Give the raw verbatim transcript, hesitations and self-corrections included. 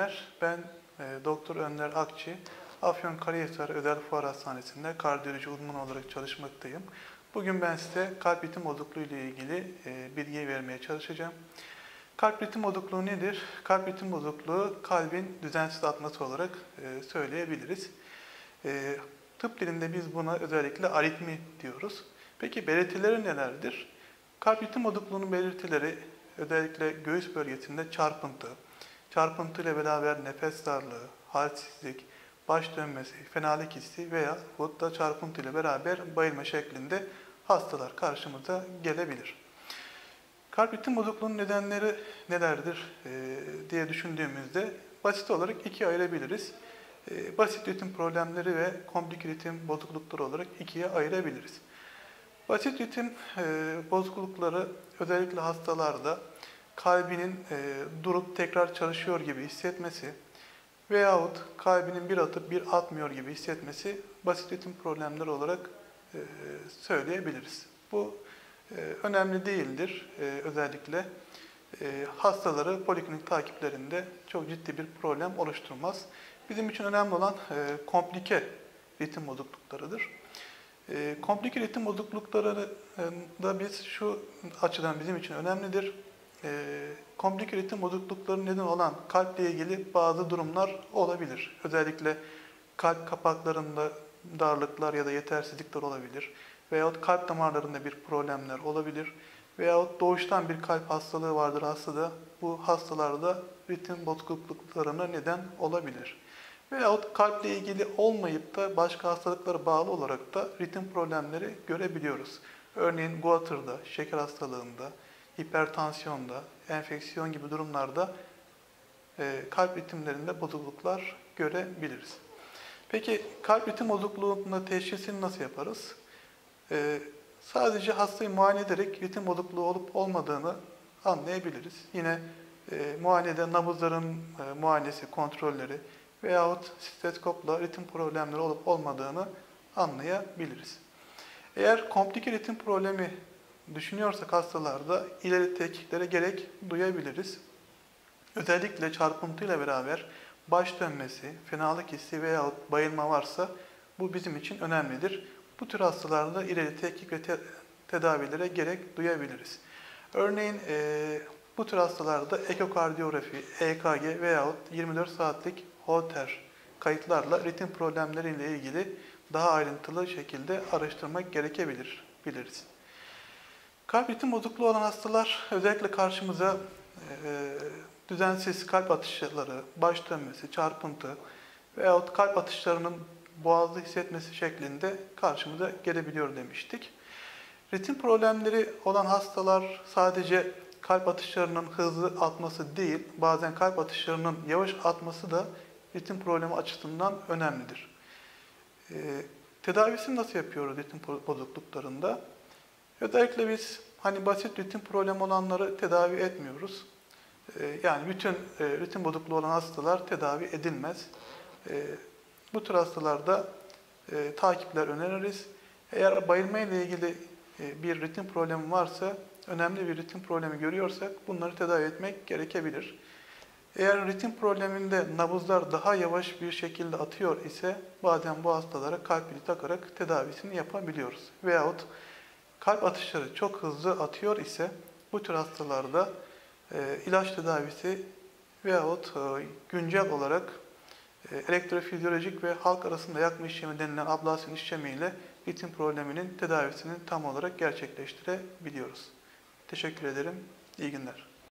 günler. Ben e, Doktor Önder Akçı, Afyonkarahisar Özel Fuar Hastanesi'nde kardiyoloji uzmanı olarak çalışmaktayım. Bugün ben size kalp ritim bozukluğu ile ilgili e, bilgi vermeye çalışacağım. Kalp ritim bozukluğu nedir? Kalp ritim bozukluğu kalbin düzensiz atması olarak e, söyleyebiliriz. E, tıp dilinde biz buna özellikle aritmi diyoruz. Peki belirtileri nelerdir? Kalp ritim bozukluğunun belirtileri özellikle göğüs bölgesinde çarpıntı, çarpıntı ile beraber nefes darlığı, halsizlik, baş dönmesi, fenalık hissi veya da çarpıntı ile beraber bayılma şeklinde hastalar karşımıza gelebilir. Kalp ritim bozukluğunun nedenleri nelerdir e, diye düşündüğümüzde basit olarak ikiye ayırabiliriz. E, basit ritim problemleri ve komplike ritim bozuklukları olarak ikiye ayırabiliriz. Basit ritim e, bozuklukları özellikle hastalarda kalbinin e, durup tekrar çalışıyor gibi hissetmesi veyahut kalbinin bir atıp bir atmıyor gibi hissetmesi basit ritim problemleri olarak e, söyleyebiliriz. Bu e, önemli değildir. E, özellikle e, hastaları poliklinik takiplerinde çok ciddi bir problem oluşturmaz. Bizim için önemli olan e, komplike ritim bozukluklarıdır. E, komplike ritim bozuklukları da biz şu açıdan bizim için önemlidir. E, komplike ritim bozuklukları neden olan kalple ilgili bazı durumlar olabilir. Özellikle kalp kapaklarında darlıklar ya da yetersizlikler olabilir. Veyahut kalp damarlarında bir problemler olabilir. Veyahut doğuştan bir kalp hastalığı vardır hastada. Bu hastalarda ritim bozukluklarına neden olabilir. Veyahut kalple ilgili olmayıp da başka hastalıklara bağlı olarak da ritim problemleri görebiliyoruz. Örneğin guatırda, şeker hastalığında, hipertansiyonda, enfeksiyon gibi durumlarda e, kalp ritimlerinde bozukluklar görebiliriz. Peki kalp ritim bozukluğunda teşhisini nasıl yaparız? E, sadece hastayı muayene ederek ritim bozukluğu olup olmadığını anlayabiliriz. Yine e, muayenede nabızların e, muayenesi, kontrolleri veyahut steteskopla ritim problemleri olup olmadığını anlayabiliriz. Eğer komplike ritim problemi düşünüyorsak hastalarda ileri tetkiklere gerek duyabiliriz. Özellikle çarpıntıyla beraber baş dönmesi, fenalık hissi veyahut bayılma varsa bu bizim için önemlidir. Bu tür hastalarda ileri tetkik ve te tedavilere gerek duyabiliriz. Örneğin e, bu tür hastalarda ekokardiyografi, E K G veyahut yirmi dört saatlik Holter kayıtlarla ritim problemleriyle ilgili daha ayrıntılı şekilde araştırmak gerekebilir, biliriz. Kalp ritim bozukluğu olan hastalar özellikle karşımıza e, düzensiz kalp atışları, baş dönmesi, çarpıntı veyahut kalp atışlarının boğazda hissetmesi şeklinde karşımıza gelebiliyor demiştik. Ritim problemleri olan hastalar sadece kalp atışlarının hızlı atması değil, bazen kalp atışlarının yavaş atması da ritim problemi açısından önemlidir. E, tedavisini nasıl yapıyoruz ritim bozukluklarında? Özellikle biz hani basit ritim problemi olanları tedavi etmiyoruz. E, yani bütün e, ritim bozukluğu olan hastalar tedavi edilmez. E, bu tür hastalarda e, takipler öneririz. Eğer bayılma ile ilgili e, bir ritim problemi varsa, önemli bir ritim problemi görüyorsak bunları tedavi etmek gerekebilir. Eğer ritim probleminde nabızlar daha yavaş bir şekilde atıyor ise bazen bu hastalara kalp pili takarak tedavisini yapabiliyoruz. Veyahut kalp atışları çok hızlı atıyor ise bu tür hastalarda e, ilaç tedavisi veyahut e, güncel olarak e, elektrofizyolojik ve halk arasında yakma işlemi denilen ablasyon işlemiyle ritim probleminin tedavisini tam olarak gerçekleştirebiliyoruz. Teşekkür ederim. İyi günler.